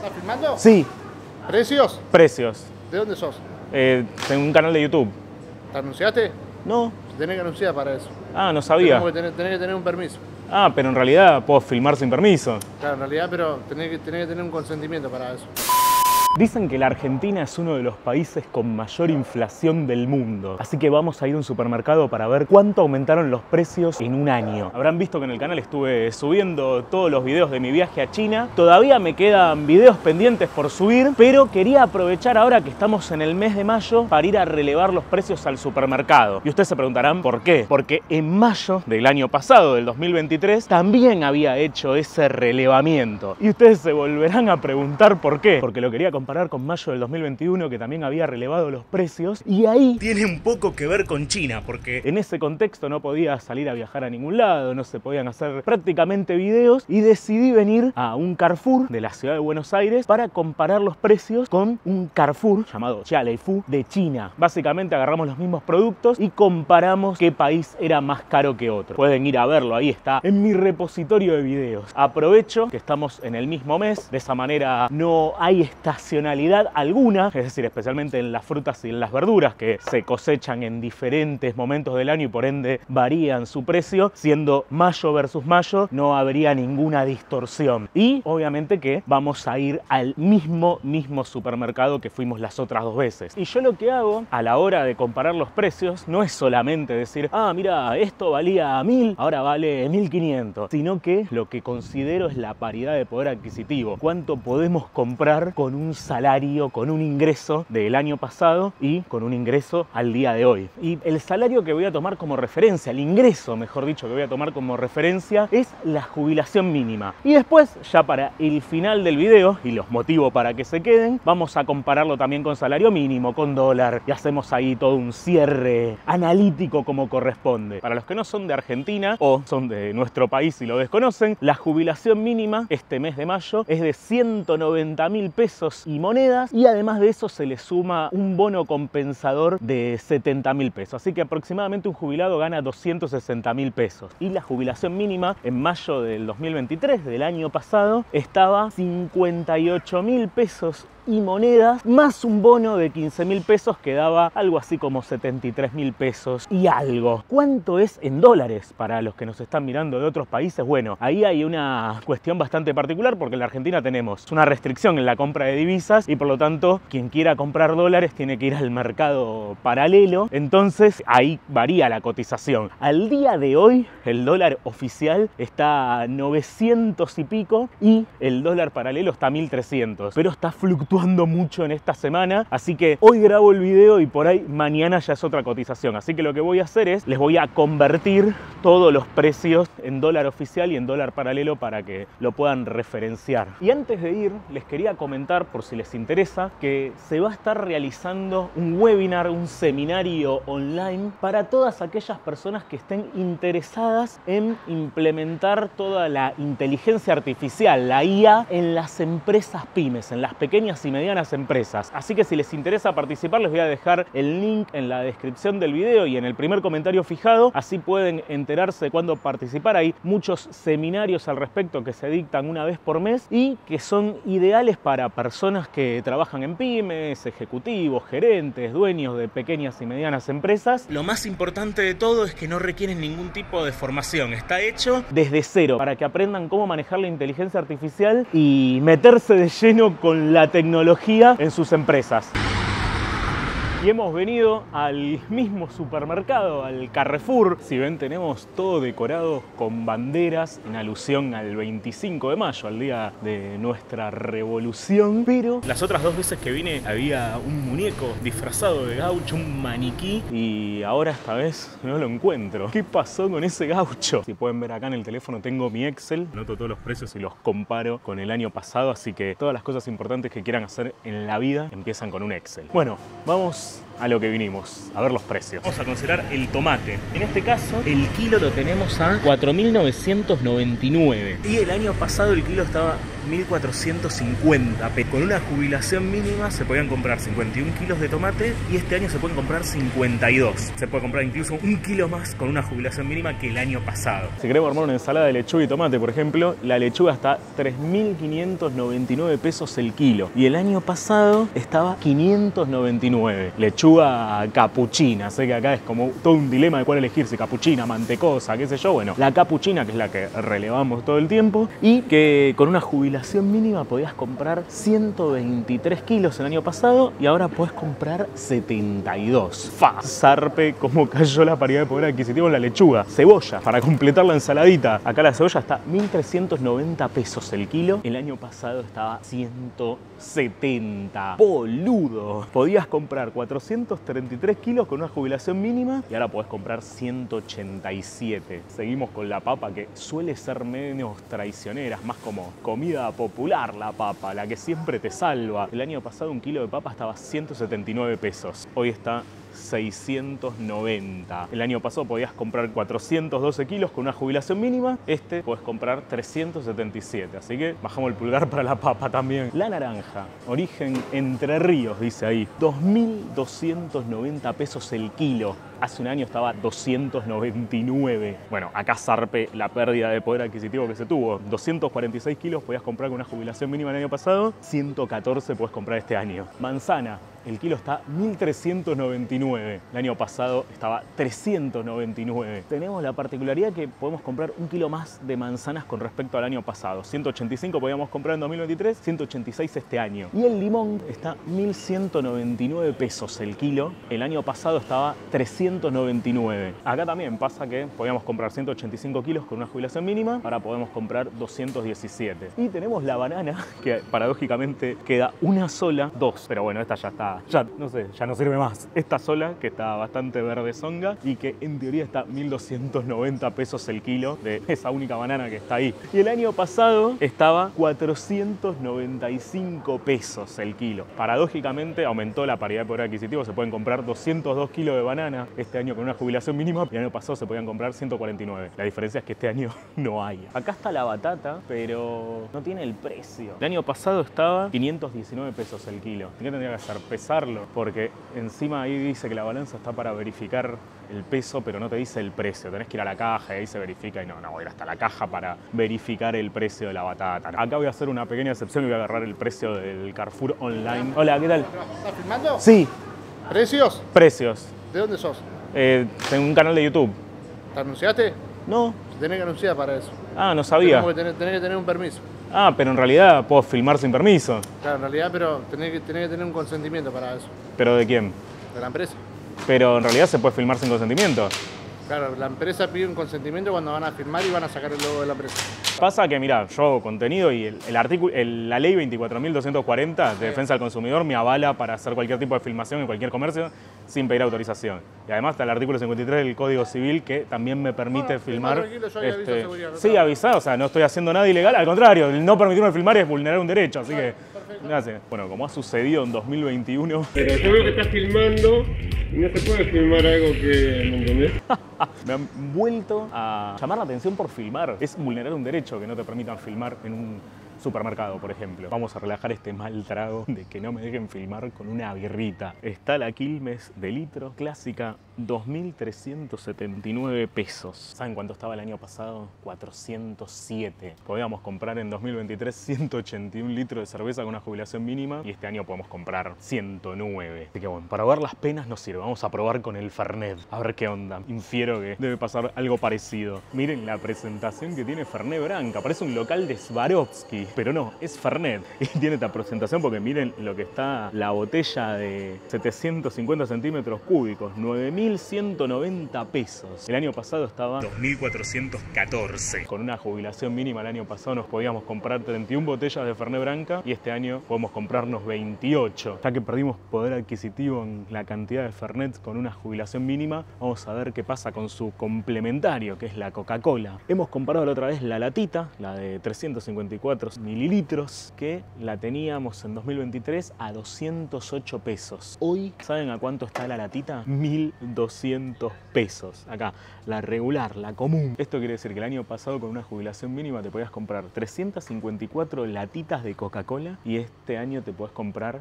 ¿Estás filmando? Sí. ¿Precios? Precios. ¿De dónde sos? Tengo un canal de YouTube. ¿Te anunciaste? No. Tenés que anunciar para eso. Ah, no sabía. Tenés que tener un permiso. Ah, pero en realidad puedo filmar sin permiso. Claro, en realidad, pero tenés que tener un consentimiento para eso. Dicen que la Argentina es uno de los países con mayor inflación del mundo. Así que vamos a ir a un supermercado para ver cuánto aumentaron los precios en un año. Habrán visto que en el canal estuve subiendo todos los videos de mi viaje a China. Todavía me quedan videos pendientes por subir, pero quería aprovechar ahora que estamos en el mes de mayo para ir a relevar los precios al supermercado. Y ustedes se preguntarán por qué. Porque en mayo del año pasado, del 2023, también había hecho ese relevamiento. Y ustedes se volverán a preguntar por qué. Porque lo quería comparar con mayo del 2021, que también había relevado los precios, y ahí tiene un poco que ver con China, porque en ese contexto no podía salir a viajar a ningún lado, no se podían hacer prácticamente videos, y decidí venir a un Carrefour de la ciudad de Buenos Aires para comparar los precios con un Carrefour llamado Jialeifu de China. Básicamente agarramos los mismos productos y comparamos qué país era más caro que otro. Pueden ir a verlo, ahí está en mi repositorio de videos. Aprovecho que estamos en el mismo mes, de esa manera no hay estacionalidad alguna, es decir, especialmente en las frutas y en las verduras que se cosechan en diferentes momentos del año y por ende varían su precio. Siendo mayo versus mayo, no habría ninguna distorsión. Y obviamente que vamos a ir al mismo supermercado que fuimos las otras dos veces. Y yo lo que hago a la hora de comparar los precios no es solamente decir, ah, mira, esto valía 1000, ahora vale 1500, sino que lo que considero es la paridad de poder adquisitivo. ¿Cuánto podemos comprar con un salario, con un ingreso del año pasado y con un ingreso al día de hoy? Y el salario que voy a tomar como referencia, el ingreso, mejor dicho, que voy a tomar como referencia es la jubilación mínima. Y después, ya para el final del video, y los motivo para que se queden, vamos a compararlo también con salario mínimo, con dólar, y hacemos ahí todo un cierre analítico como corresponde. Para los que no son de Argentina o son de nuestro país y lo desconocen, la jubilación mínima este mes de mayo es de 190.000 pesos y monedas, y además de eso se le suma un bono compensador de 70.000 pesos. Así que aproximadamente un jubilado gana 260.000 pesos. Y la jubilación mínima en mayo del 2023, del año pasado, estaba 58.000 pesos y monedas, más un bono de 15.000 pesos que daba algo así como 73.000 pesos y algo. ¿Cuánto es en dólares para los que nos están mirando de otros países? Bueno, ahí hay una cuestión bastante particular porque en la Argentina tenemos una restricción en la compra de divisas y por lo tanto quien quiera comprar dólares tiene que ir al mercado paralelo, entonces ahí varía la cotización. Al día de hoy el dólar oficial está a 900 y pico y el dólar paralelo está a 1300, pero está fluctuando mucho en esta semana, así que hoy grabo el video y por ahí mañana ya es otra cotización. Así que lo que voy a hacer es, les voy a convertir todos los precios en dólar oficial y en dólar paralelo para que lo puedan referenciar. Y antes de ir, les quería comentar, por si les interesa, que se va a estar realizando un webinar, un seminario online para todas aquellas personas que estén interesadas en implementar toda la inteligencia artificial, la IA, en las empresas pymes, en las pequeñas y medianas empresas. Así que si les interesa participar, les voy a dejar el link en la descripción del video y en el primer comentario fijado, así pueden enterarse de cuándo participar. Hay muchos seminarios al respecto que se dictan una vez por mes y que son ideales para personas que trabajan en pymes, ejecutivos, gerentes, dueños de pequeñas y medianas empresas. Lo más importante de todo es que no requieren ningún tipo de formación, está hecho desde cero para que aprendan cómo manejar la inteligencia artificial y meterse de lleno con la tecnología en sus empresas. Y hemos venido al mismo supermercado, al Carrefour. Si ven, tenemos todo decorado con banderas en alusión al 25 de mayo, al día de nuestra revolución. Pero las otras dos veces que vine había un muñeco disfrazado de gaucho, un maniquí, y ahora esta vez no lo encuentro. ¿Qué pasó con ese gaucho? Si pueden ver acá en el teléfono tengo mi Excel, anoto todos los precios y los comparo con el año pasado, así que todas las cosas importantes que quieran hacer en la vida empiezan con un Excel. Bueno, vamos a lo que vinimos, a ver los precios. Vamos a considerar el tomate. En este caso, el kilo lo tenemos a 4.999. Y el año pasado el kilo estaba 1.450. Con una jubilación mínima se podían comprar 51 kilos de tomate y este año se pueden comprar 52. Se puede comprar incluso un kilo más con una jubilación mínima que el año pasado. Si queremos armar una ensalada de lechuga y tomate, por ejemplo, la lechuga está 3.599 pesos el kilo. Y el año pasado estaba 599. Lechuga capuchina. Sé que acá es como todo un dilema de cuál elegir, si capuchina, mantecosa, qué sé yo. Bueno, la capuchina, que es la que relevamos todo el tiempo, y que con una jubilación mínima podías comprar 123 kilos el año pasado y ahora puedes comprar 72. ¡Fa! Zarpe cómo cayó la paridad de poder adquisitivo en la lechuga. Cebolla, para completar la ensaladita. Acá la cebolla está 1.390 pesos el kilo. El año pasado estaba 170. ¡Boludo! Podías comprar 433 kilos con una jubilación mínima y ahora podés comprar 187. Seguimos con la papa, que suele ser menos traicionera, más como comida popular la papa, la que siempre te salva. El año pasado un kilo de papa estaba 179 pesos. Hoy está 690. El año pasado podías comprar 412 kilos con una jubilación mínima. Este puedes comprar 377. Así que bajamos el pulgar para la papa también. La naranja, origen Entre Ríos, dice ahí. 2.290 pesos el kilo. Hace un año estaba 299. Bueno, acá zarpe la pérdida de poder adquisitivo que se tuvo. 246 kilos podías comprar con una jubilación mínima el año pasado. 114 puedes comprar este año. Manzana, el kilo está 1.399. El año pasado estaba 399. Tenemos la particularidad que podemos comprar un kilo más de manzanas con respecto al año pasado. 185 podíamos comprar en 2023, 186 este año. Y el limón está 1.199 pesos el kilo. El año pasado estaba 399. Acá también pasa que podíamos comprar 185 kilos con una jubilación mínima. Ahora podemos comprar 217. Y tenemos la banana, que paradójicamente queda una sola, dos. Pero bueno, esta ya está, ya no sé, ya no sirve más. Esta sola, que está bastante verde zonga y que en teoría está 1.290 pesos el kilo de esa única banana que está ahí. Y el año pasado estaba 495 pesos el kilo. Paradójicamente aumentó la paridad de poder adquisitivo. Se pueden comprar 202 kilos de banana este año con una jubilación mínima. Y el año pasado se podían comprar 149. La diferencia es que este año no hay. Acá está la batata, pero no tiene el precio. El año pasado estaba 519 pesos el kilo. ¿Qué tendría que hacer? Pesarlo, porque encima ahí dice que la balanza está para verificar el peso, pero no te dice el precio. Tenés que ir a la caja y ahí se verifica y no voy a ir hasta la caja para verificar el precio de la batata. Acá voy a hacer una pequeña excepción y voy a agarrar el precio del Carrefour online. Hola, ¿qué tal? ¿Estás filmando? Sí. ¿Precios? Precios. ¿De dónde sos? Tengo un canal de YouTube. ¿Te anunciaste? No. Tenés que anunciar para eso. Ah, no sabía. Tenés que tener un permiso. Ah, pero en realidad puedo filmar sin permiso. Claro, en realidad, pero tenés que tener un consentimiento para eso. ¿Pero de quién? De la empresa. Pero en realidad se puede filmar sin consentimiento. Claro, la empresa pide un consentimiento cuando van a firmar y van a sacar el logo de la empresa. Pasa que, mira, yo hago contenido y la ley 24.240 de defensa del consumidor me avala para hacer cualquier tipo de filmación en cualquier comercio sin pedir autorización. Y además está el artículo 53 del Código Civil que también me permite filmar. Tranquilo, yo aviso a seguridad, no sí, avisado, o sea, no estoy haciendo nada ilegal, al contrario, el no permitirme filmar es vulnerar un derecho, así que gracias. Bueno, como ha sucedido en 2021. Pero yo veo que estás filmando y no se puede filmar algo que, ¿me entendés? Me han vuelto a llamar la atención por filmar. Es vulnerar un derecho que no te permitan filmar en un supermercado, por ejemplo. Vamos a relajar este mal trago de que no me dejen filmar con una birrita. Está la Quilmes de litro, clásica, 2.379 pesos. ¿Saben cuánto estaba el año pasado? 407. Podíamos comprar en 2023 181 litros de cerveza con una jubilación mínima y este año podemos comprar 109. Así que bueno, para ver las penas nos sirve. Vamos a probar con el Fernet. A ver qué onda. Infiero que debe pasar algo parecido. Miren la presentación que tiene Fernet Branca. Parece un local de Swarovski. Pero no, es Fernet. Y tiene esta presentación porque miren lo que está la botella de 750 centímetros cúbicos. 9.190 pesos. El año pasado estaba 2.414. Con una jubilación mínima el año pasado nos podíamos comprar 31 botellas de Fernet Branca y este año podemos comprarnos 28. Ya que perdimos poder adquisitivo en la cantidad de Fernet con una jubilación mínima, vamos a ver qué pasa con su complementario, que es la Coca-Cola. Hemos comprado la otra vez la latita, la de 354 mililitros, que la teníamos en 2023 a 208 pesos. Hoy, ¿saben a cuánto está la latita? 1.200 pesos. Acá, la regular, la común. Esto quiere decir que el año pasado con una jubilación mínima te podías comprar 354 latitas de Coca-Cola y este año te podés comprar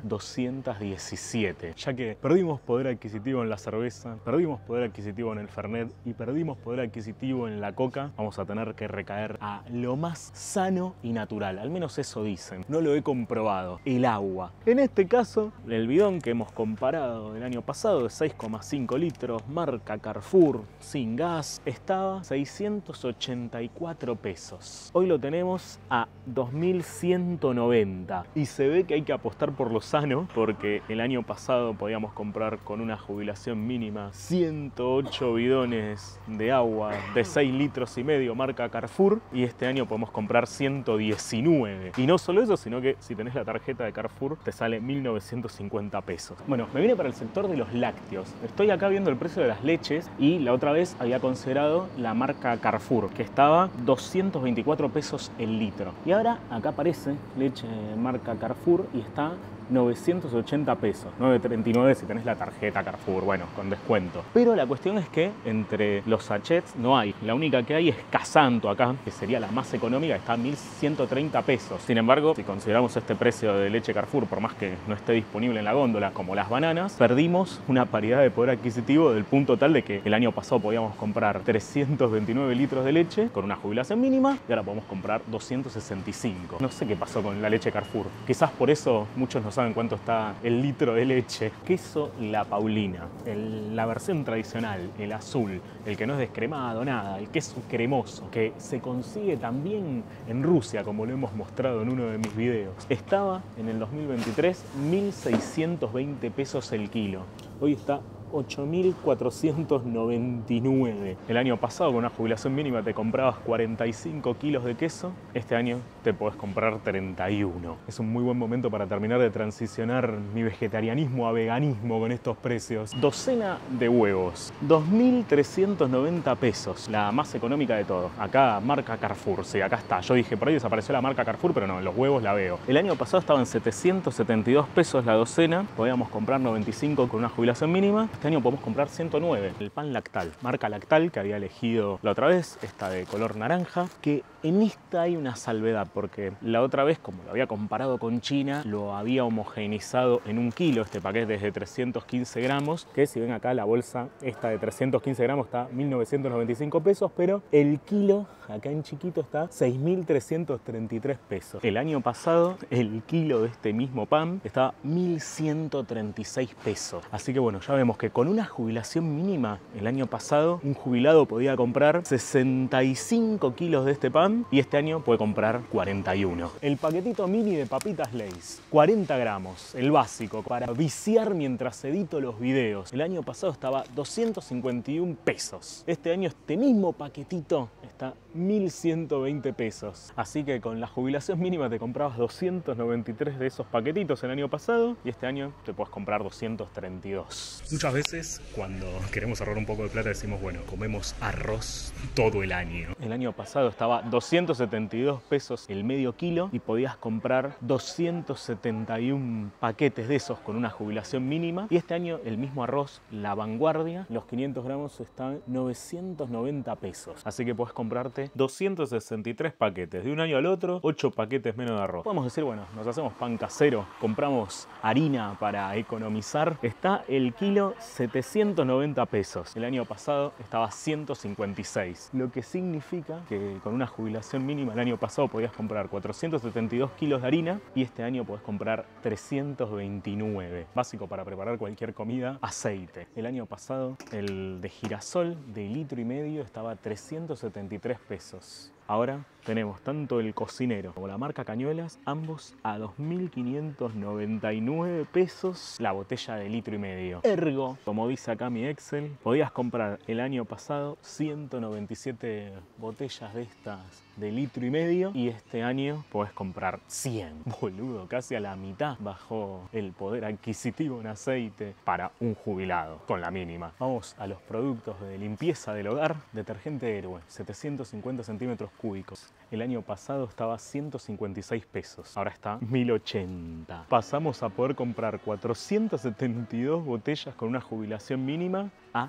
217. Ya que perdimos poder adquisitivo en la cerveza, perdimos poder adquisitivo en el Fernet y perdimos poder adquisitivo en la Coca, vamos a tener que recaer a lo más sano y natural. Al menos eso dicen. No lo he comprobado. El agua. En este caso, el bidón que hemos comparado el año pasado de 6,5 litros, marca Carrefour, sin gas, estaba 684 pesos. Hoy lo tenemos a 2.190 y se ve que hay que apostar por lo sano, porque el año pasado podíamos comprar con una jubilación mínima 108 bidones de agua de 6 litros y medio marca Carrefour y este año podemos comprar 119. Y no solo eso, sino que si tenés la tarjeta de Carrefour te sale 1.950 pesos. Bueno, me vine para el sector de los lácteos. Estoy acá viendo el precio de las leches y la otra vez había considerado la marca Carrefour, que estaba 224 pesos el litro. Y ahora acá aparece leche marca Carrefour y está 980 pesos, 9,39 si tenés la tarjeta Carrefour, bueno, con descuento. Pero la cuestión es que entre los sachets no hay. La única que hay es Casanto acá, que sería la más económica, está a 1.130 pesos. Sin embargo, si consideramos este precio de leche Carrefour, por más que no esté disponible en la góndola, como las bananas, perdimos una paridad de poder adquisitivo del punto tal de que el año pasado podíamos comprar 329 litros de leche con una jubilación mínima y ahora podemos comprar 265. No sé qué pasó con la leche Carrefour. Quizás por eso muchos no saben cuánto está el litro de leche. Queso La Paulina, la versión tradicional, el azul, el que no es descremado, nada, el queso cremoso, que se consigue también en Rusia, como lo hemos mostrado en uno de mis videos. Estaba en el 2023 1.620 pesos el kilo. Hoy está 8.499. El año pasado con una jubilación mínima te comprabas 45 kilos de queso, este año te podés comprar 31. Es un muy buen momento para terminar de transicionar mi vegetarianismo a veganismo con estos precios. Docena de huevos, 2.390 pesos, la más económica de todo. Acá marca Carrefour, sí, acá está. Yo dije, por ahí desapareció la marca Carrefour, pero no, en los huevos la veo. El año pasado estaban 772 pesos la docena, podíamos comprar 95 con una jubilación mínima. Este año podemos comprar 109. El pan Lactal, marca Lactal, que había elegido la otra vez, esta de color naranja, que en esta hay una salvedad, porque la otra vez, como lo había comparado con China, lo había homogeneizado en un kilo. Este paquete es de 315 gramos, que si ven acá la bolsa, esta de 315 gramos está 1.995 pesos, pero el kilo, acá en chiquito, está 6.333 pesos. El año pasado, el kilo de este mismo pan estaba 1.136 pesos. Así que bueno, ya vemos que con una jubilación mínima, el año pasado, un jubilado podía comprar 65 kilos de este pan y este año puede comprar 41. El paquetito mini de papitas Lay's, 40 gramos, el básico, para viciar mientras edito los videos. El año pasado estaba 251 pesos. Este año este mismo paquetito está 1.120 pesos. Así que con la jubilación mínima te comprabas 293 de esos paquetitos el año pasado y este año te puedes comprar 232. Muchas veces cuando queremos ahorrar un poco de plata decimos, bueno, comemos arroz todo el año. El año pasado estaba 272 pesos el medio kilo y podías comprar 271 paquetes de esos con una jubilación mínima. Y este año el mismo arroz, La Vanguardia, los 500 gramos están 990 pesos. Así que puedes comprarte 263 paquetes. De un año al otro, 8 paquetes menos de arroz. Podemos decir, bueno, nos hacemos pan casero, compramos harina para economizar. Está el kilo 790 pesos. El año pasado estaba 156. Lo que significa que con una jubilación mínima el año pasado podías comprar 472 kilos de harina y este año podés comprar 329. Básico para preparar cualquier comida. Aceite. El año pasado el de girasol de 1,5 litros estaba 373 pesos. Ahora tenemos tanto el cocinero como la marca Cañuelas, ambos a 2.599 pesos la botella de 1,5 litros. Ergo, como dice acá mi Excel, podías comprar el año pasado 197 botellas de estas de 1,5 litros y este año podés comprar 100. Boludo, casi a la mitad bajó el poder adquisitivo en aceite para un jubilado, con la mínima. Vamos a los productos de limpieza del hogar. Detergente Héroe, 750 centímetros cúbicos. El año pasado estaba 156 pesos, ahora está 1080. Pasamos a poder comprar 472 botellas con una jubilación mínima a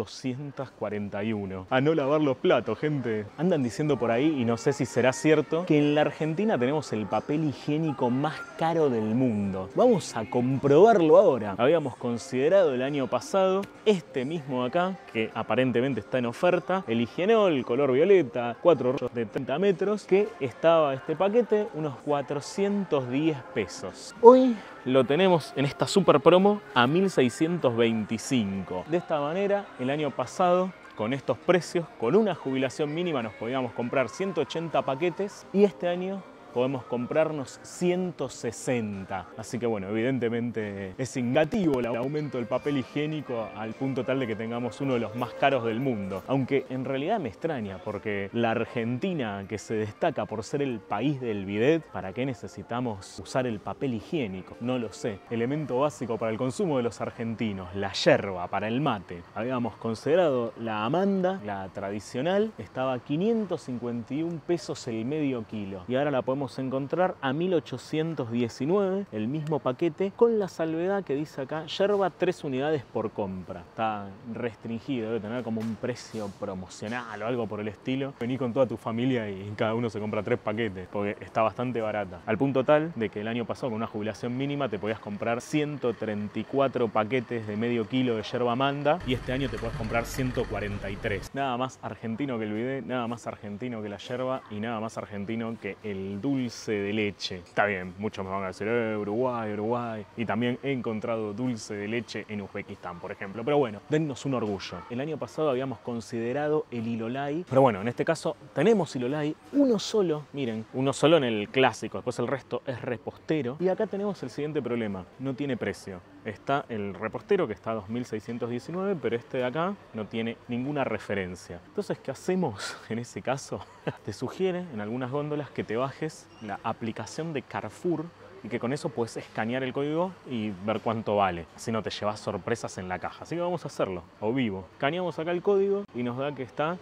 241. A no lavar los platos, gente. Andan diciendo por ahí, y no sé si será cierto, que en la Argentina tenemos el papel higiénico más caro del mundo. Vamos a comprobarlo ahora. Habíamos considerado el año pasado este mismo acá, que aparentemente está en oferta, el Higienol color violeta, 4 rollos de 30 metros, que estaba este paquete unos 410 pesos. Hoy lo tenemos en esta super promo a 1.625. De esta manera, el año pasado, con estos precios, con una jubilación mínima nos podíamos comprar 180 paquetes y este año podemos comprarnos 160. Así que bueno, evidentemente es significativo el aumento del papel higiénico al punto tal de que tengamos uno de los más caros del mundo. Aunque en realidad me extraña porque la Argentina, que se destaca por ser el país del bidet, ¿para qué necesitamos usar el papel higiénico? No lo sé. Elemento básico para el consumo de los argentinos, la yerba para el mate. Habíamos considerado la Amanda, la tradicional, estaba a 551 pesos el medio kilo y ahora la podemos encontrar a 1.819, el mismo paquete, con la salvedad que dice acá, yerba 3 unidades por compra. Está restringido, debe tener como un precio promocional o algo por el estilo. Vení con toda tu familia y cada uno se compra 3 paquetes, porque está bastante barata. Al punto tal de que el año pasado con una jubilación mínima te podías comprar 134 paquetes de medio kilo de yerba Amanda y este año te podés comprar 143. Nada más argentino que el bidet, nada más argentino que la yerba y nada más argentino que el dulce de leche. Está bien, muchos me van a decir, Uruguay, Uruguay. Y también he encontrado dulce de leche en Uzbekistán, por ejemplo. Pero bueno, dennos un orgullo. El año pasado habíamos considerado el Ilolai. Pero bueno, en este caso tenemos Ilolai, uno solo, miren, uno solo en el clásico. Después el resto es repostero. Y acá tenemos el siguiente problema, no tiene precio. Está el repostero que está a 2.619, pero este de acá no tiene ninguna referencia. Entonces, ¿qué hacemos en ese caso? Te sugiere en algunas góndolas que te bajes la aplicación de Carrefour y que con eso puedes escanear el código y ver cuánto vale. Así no te llevas sorpresas en la caja. Así que vamos a hacerlo, a vivo. Escaneamos acá el código y nos da que está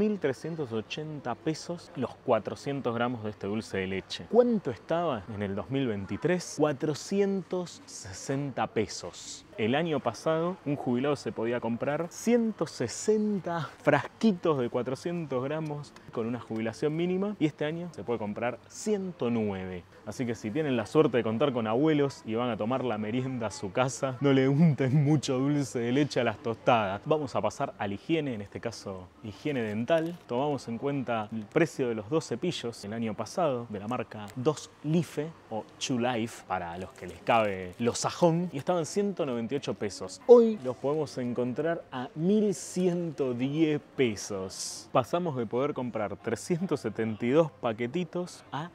2.380 pesos los 400 gramos de este dulce de leche. ¿Cuánto estaba en el 2023? 460 pesos. El año pasado un jubilado se podía comprar 160 frasquitos de 400 gramos con una jubilación mínima y este año se puede comprar 109. Así que si tienen la suerte de contar con abuelos y van a tomar la merienda a su casa, no le unten mucho dulce de leche a las tostadas. Vamos a pasar a la higiene, en este caso higiene dental. Tomamos en cuenta el precio de los 2 cepillos el año pasado de la marca 2 Life o 2 Life para los que les cabe lo sajón y estaban 198 pesos. Hoy los podemos encontrar a 1.110 pesos. Pasamos de poder comprar 372 paquetitos a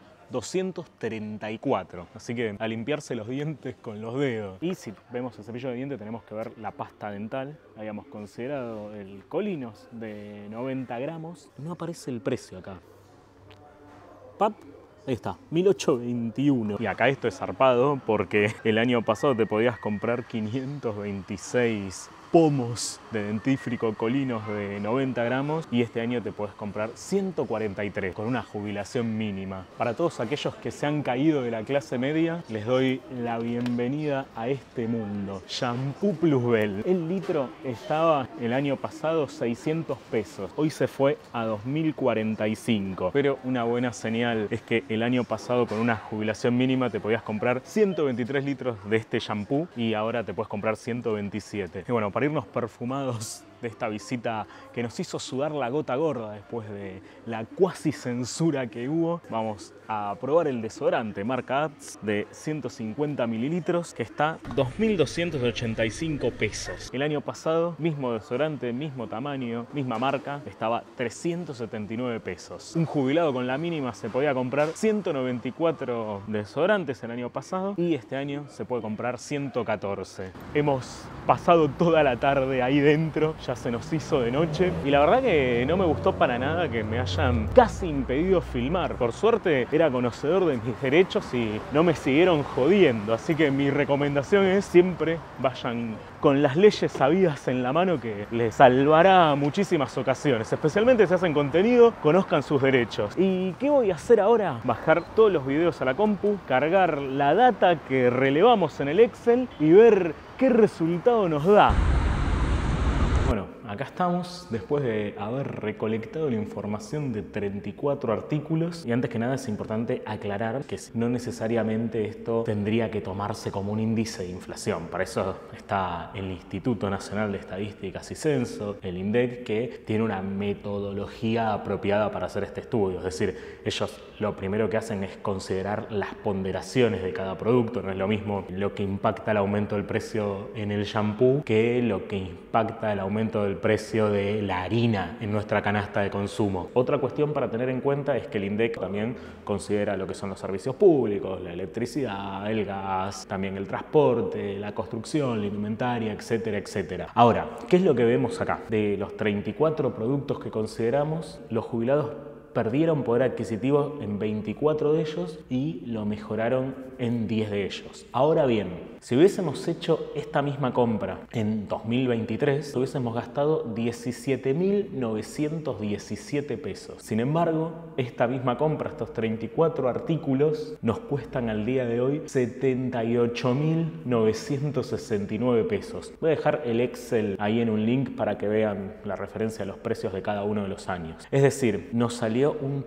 234. Así que a limpiarse los dientes con los dedos. Y si vemos el cepillo de dientes tenemos que ver la pasta dental. Habíamos considerado el Colinos de 90 gramos. No aparece el precio acá. ¡Pap! Ahí está, 1.821. Y acá esto es zarpado porque el año pasado te podías comprar 526 pomos de dentífrico Colinos de 90 gramos y este año te puedes comprar 143 con una jubilación mínima. Para todos aquellos que se han caído de la clase media, les doy la bienvenida a este mundo. Shampoo Plusbel. El litro estaba el año pasado 600 pesos. Hoy se fue a 2.045. Pero una buena señal es que el año pasado con una jubilación mínima te podías comprar 123 litros de este shampoo y ahora te puedes comprar 127. Y bueno, para irnos perfumados de esta visita que nos hizo sudar la gota gorda después de la cuasi censura que hubo, vamos a probar el desodorante marca Ads de 150 mililitros que está 2.285 pesos. El año pasado, mismo desodorante, mismo tamaño, misma marca, estaba 379 pesos. Un jubilado con la mínima se podía comprar 194 desodorantes el año pasado y este año se puede comprar 114. Hemos pasado toda la tarde ahí dentro, ya se nos hizo de noche y la verdad que no me gustó para nada que me hayan casi impedido filmar. Por suerte era conocedor de mis derechos y no me siguieron jodiendo, así que mi recomendación es siempre vayan con las leyes sabidas en la mano, que les salvará muchísimas ocasiones, especialmente si hacen contenido, conozcan sus derechos. ¿Y qué voy a hacer ahora? Bajar todos los videos a la compu, cargar la data que relevamos en el Excel y ver qué resultado nos da. Bueno, acá estamos después de haber recolectado la información de 34 artículos y antes que nada es importante aclarar que no necesariamente esto tendría que tomarse como un índice de inflación. Para eso está el Instituto Nacional de Estadísticas y Censo, el INDEC, que tiene una metodología apropiada para hacer este estudio. Es decir, ellos lo primero que hacen es considerar las ponderaciones de cada producto. No es lo mismo lo que impacta el aumento del precio en el shampoo que lo que impacta el aumento del precio de la harina en nuestra canasta de consumo. Otra cuestión para tener en cuenta es que el INDEC también considera lo que son los servicios públicos, la electricidad, el gas, también el transporte, la construcción, la indumentaria, etcétera, etcétera. Ahora, ¿qué es lo que vemos acá? De los 34 productos que consideramos, los jubilados perdieron poder adquisitivo en 24 de ellos y lo mejoraron en 10 de ellos. Ahora bien, si hubiésemos hecho esta misma compra en 2023, hubiésemos gastado 17.917 pesos. Sin embargo, esta misma compra, estos 34 artículos, nos cuestan al día de hoy 78.969 pesos. Voy a dejar el Excel ahí en un link para que vean la referencia a los precios de cada uno de los años. Es decir, nos salió un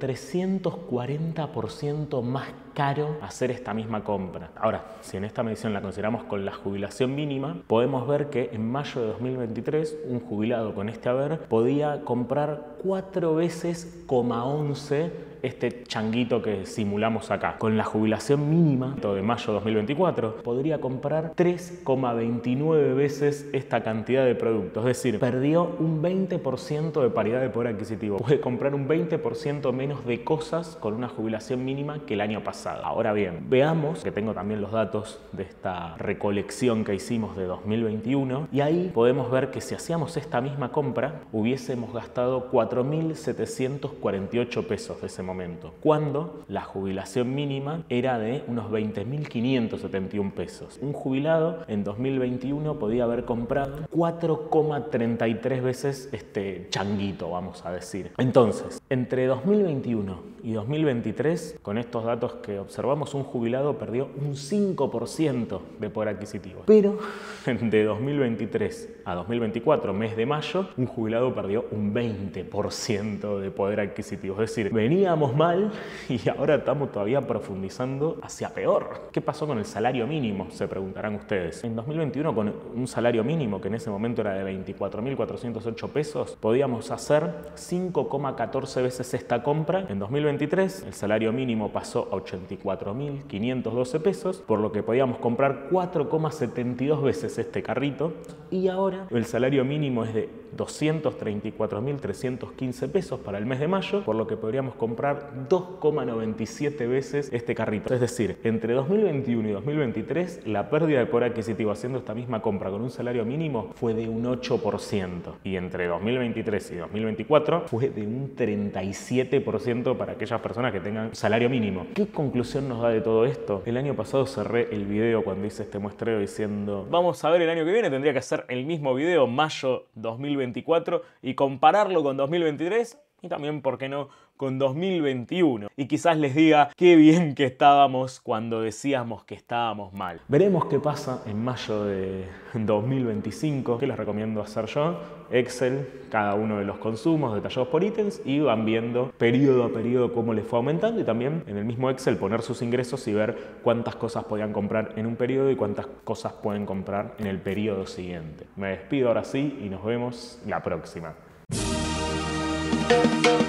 340% más caro hacer esta misma compra. Ahora, si en esta medición la consideramos con la jubilación mínima, podemos ver que en mayo de 2023 un jubilado con este haber podía comprar 4 veces, 11 este changuito que simulamos acá. Con la jubilación mínima de mayo de 2024 podría comprar 3,29 veces esta cantidad de productos. Es decir, perdió un 20% de paridad de poder adquisitivo. Puede comprar un 20% menos de cosas con una jubilación mínima que el año pasado. Ahora bien, veamos, que tengo también los datos de esta recolección que hicimos de 2021 y ahí podemos ver que si hacíamos esta misma compra hubiésemos gastado 4.748 pesos de ese momento, cuando la jubilación mínima era de unos 20.571 pesos. Un jubilado en 2021 podía haber comprado 4,33 veces este changuito, vamos a decir. Entonces, entre 2021 y 2023, con estos datos que observamos, un jubilado perdió un 5% de poder adquisitivo. Pero de 2023 a 2024, mes de mayo, un jubilado perdió un 20% de poder adquisitivo. Es decir, veníamos mal y ahora estamos todavía profundizando hacia peor. ¿Qué pasó con el salario mínimo? Se preguntarán ustedes. En 2021, con un salario mínimo que en ese momento era de 24.408 pesos, podíamos hacer 5,14 veces esta compra. En 2023, el salario mínimo pasó a 84.512 pesos, por lo que podíamos comprar 4,72 veces este carrito. Y ahora el salario mínimo es de 234.315 pesos para el mes de mayo, por lo que podríamos comprar 2,97 veces este carrito. Es decir, entre 2021 y 2023 la pérdida de poder adquisitivo haciendo esta misma compra con un salario mínimo fue de un 8%, y entre 2023 y 2024 fue de un 37% para aquellas personas que tengan salario mínimo. ¿Qué conclusión nos da de todo esto? El año pasado cerré el video cuando hice este muestreo diciendo vamos a ver el año que viene, tendría que hacer el mismo video mayo 2024 y compararlo con 2023 y también, ¿por qué no?, con 2021. Y quizás les diga qué bien que estábamos cuando decíamos que estábamos mal. Veremos qué pasa en mayo de 2025. ¿Qué les recomiendo hacer yo? Excel, cada uno de los consumos detallados por ítems, y van viendo periodo a periodo cómo les fue aumentando, y también en el mismo Excel poner sus ingresos y ver cuántas cosas podían comprar en un periodo y cuántas cosas pueden comprar en el periodo siguiente. Me despido ahora sí y nos vemos la próxima.